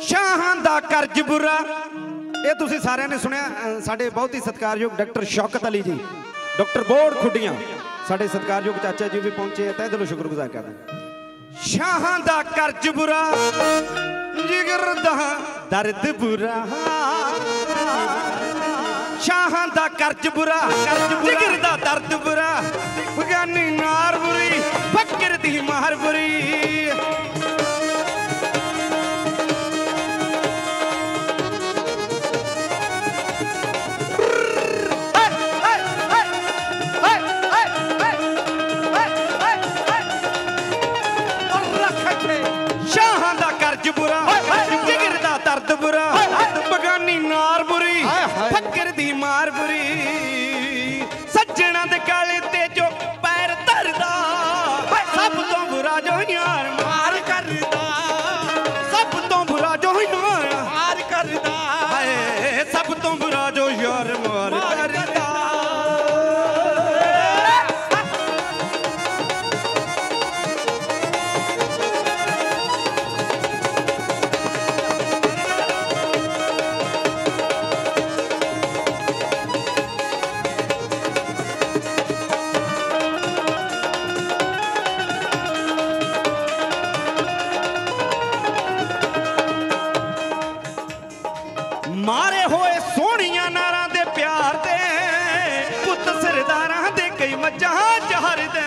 शाहां दा कर्ज बुरा। ये तुसीं सारिਆਂ ने सुनिया। साडे बहुत ही सत्कारयोग डॉक्टर शौकत अली जी, डॉक्टर बोर्ड खुडियां, साडे सत्कारयोग चाचा जी भी पहुंचे, तहे दिलों शुक्रगुजार करदा। शाहां दा कर्ज बुरा, जिगर दा दर्द बुरा। शाहां दा कर्ज बुरा, जिगर दा दर्द बुरा। बगानी नार बुरी, फकर दी मार बुरी। शाहां दा कर्ज बुरा, जिगर दा दर्द बुरा। बगानी नार बुरी, फकर दी मार बुरी। सज्जना दे काले ते जो पैर धरदा, सब तो बुरा जो यार मार करदा। सब तो बुरा जो यार मार करदा। सब तो बुरा जो यार मार करदा। मारे होए सोहणियां नारां दे प्यार दे, पुत सरदारां दे कई मज्जां जहर दे।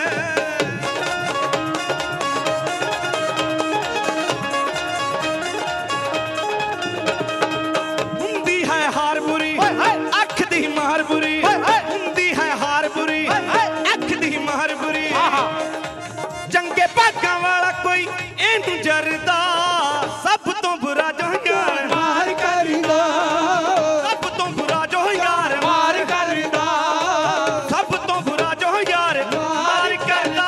हुंदी है हार बुरी, अख दी मार बुरी। हुंदी है हार बुरी, अख दी मार बुरी। चंगे भागां वाला कोई इहनूं जरदा, सब तो बुरा जो यार मार करदा। सब तो बुरा जो यार मार करदा। सब तो बुरा जो यार मार करदा।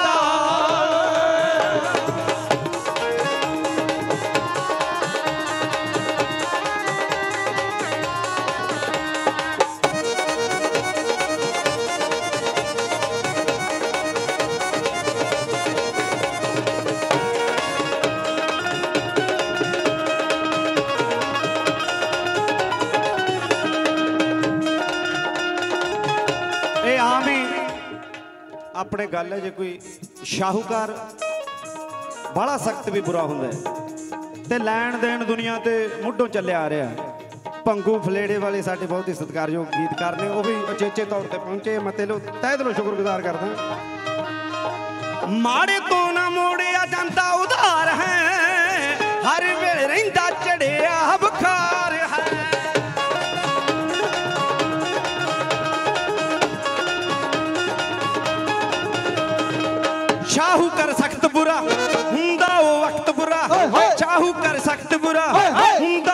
ਇਹ ਆਮ ਹੀ ਆਪਣੇ ਗੱਲ ਹੈ, ਜੇ ਕੋਈ ਸ਼ਾਹੂਕਾਰ ਬੜਾ ਸਖਤ ਵੀ ਬੁਰਾ ਹੁੰਦਾ ਹੈ ਤੇ ਲੈਣ ਦੇਣ ਦੁਨੀਆ ਤੇ ਮੁੱਢੋਂ ਚੱਲਿਆ ਆ ਰਿਹਾ। ਭੰਗੂ ਫਲੇੜੇ ਵਾਲੇ ਸਾਡੇ ਬਹੁਤ ਹੀ ਸਤਿਕਾਰਯੋਗ ਗੀਤਕਾਰ ਨੇ, ਉਹ ਵੀ ਉਚੇਚੇ ਤੌਰ ਤੇ ਪਹੁੰਚੇ। ਮੈਂ ਤਹਿ ਦਿਲੋਂ ਸ਼ੁਕਰਗੁਜ਼ਾਰ ਕਰਦਾ। ਮਾੜੇ ਤੋਂ ਨਾ ਮੋੜਿਆ ਜਾਂਦਾ ਉਧਾਰ ਹੈ, ਹਰ ਵੇਲੇ ਰਹਿੰਦਾ ਚੜਿਆ ਬੁਖਾਰ ਹੈ। शाहूकार सख्त बुरा हुंदा ओ वक्त बुरा। शाहूकार सख्त बुरा हुंदा